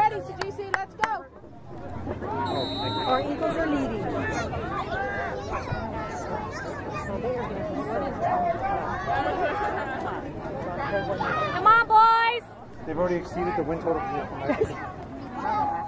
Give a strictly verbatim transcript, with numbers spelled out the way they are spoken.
ready, Sajisi. Let's go. Our Eagles are leading. Come on, boys. They've already exceeded the win total.